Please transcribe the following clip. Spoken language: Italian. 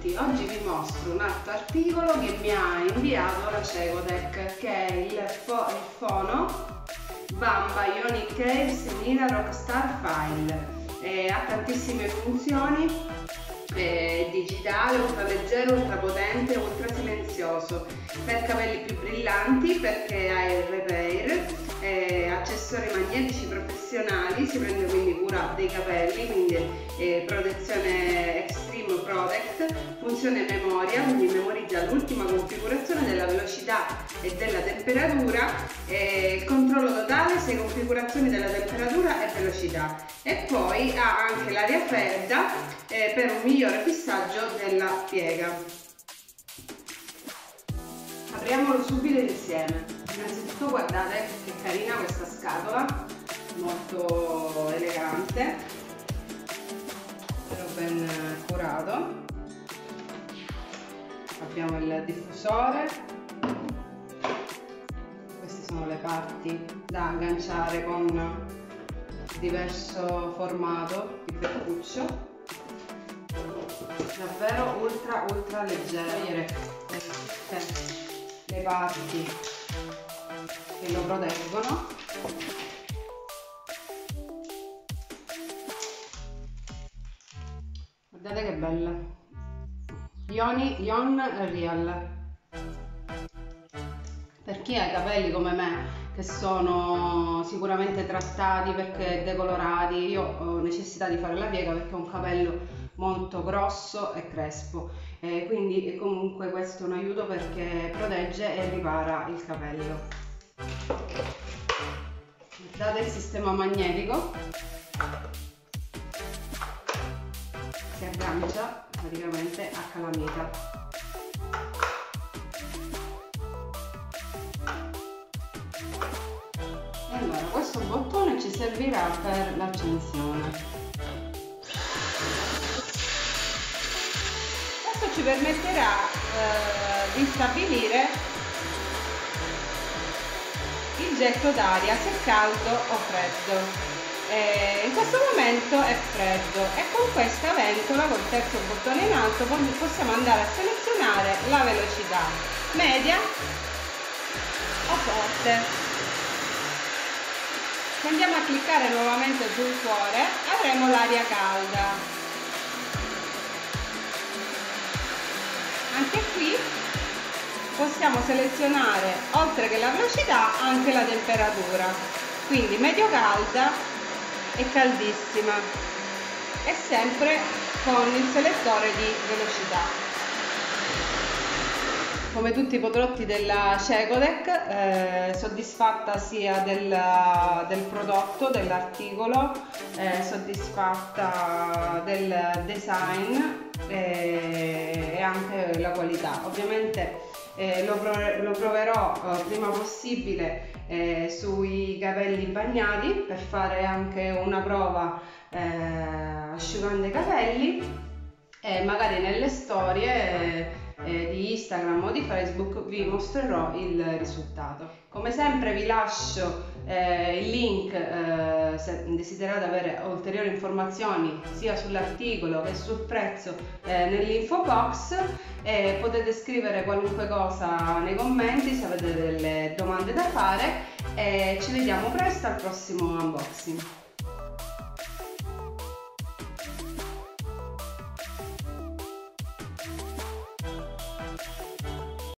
tutti, oggi vi mostro un altro articolo che mi ha inviato la Cecotech, che è il Phono Bamba Ionic Caves Mira Rockstar File. Ha tantissime funzioni, digitale, ultra leggero, ultra potente, ultra silenzioso, per capelli più brillanti perché ha il repair, accessori magnetici professionali, si prende quindi cura dei capelli, quindi protezione Extreme Protect, funzione memoria, quindi memorizza l'ultima configurazione della velocità e della temperatura, controllo totale 6 configurazioni della temperatura e velocità, e poi ha anche l'aria fredda per un migliore fissaggio della piega. Apriamolo subito insieme. Innanzitutto guardate che carina questa scatola, molto elegante, però ben curato. Abbiamo il diffusore, queste sono le parti da agganciare con diverso formato di fettuccio, davvero ultra leggere, le parti che lo proteggono. Guardate che bella, Ion Real. Per chi ha i capelli come me che sono sicuramente trattati perché decolorati, io ho necessità di fare la piega perché ho un capello molto grosso e crespo, quindi comunque questo è un aiuto perché protegge e ripara il capello. Guardate il sistema magnetico, si aggancia praticamente a calamita. E allora questo bottone ci servirà per l'accensione. Questo ci permetterà di stabilire il getto d'aria, se caldo o freddo. In questo momento è freddo e con questa ventola, col terzo bottone in alto, possiamo andare a selezionare la velocità media o forte. Se andiamo a cliccare nuovamente sul cuore avremo l'aria calda. Anche qui possiamo selezionare, oltre che la velocità, anche la temperatura, quindi medio calda e caldissima, e sempre con il selettore di velocità. Come tutti i prodotti della Cecotech, soddisfatta sia del prodotto, dell'articolo, soddisfatta del design e anche la qualità. Ovviamente lo proverò prima possibile sui capelli bagnati per fare anche una prova asciugando i capelli, e magari nelle storie di Instagram o di Facebook vi mostrerò il risultato. Come sempre vi lascio il link se desiderate avere ulteriori informazioni sia sull'articolo che sul prezzo nell'info box, e potete scrivere qualunque cosa nei commenti se avete delle domande da fare, e ci vediamo presto al prossimo unboxing.